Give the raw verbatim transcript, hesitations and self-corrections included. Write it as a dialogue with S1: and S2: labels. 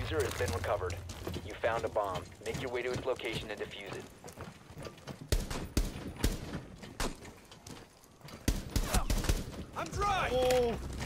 S1: diffuser has been recovered. You found a bomb. Make your way to its location and defuse it.
S2: I'm dry!
S3: Oh.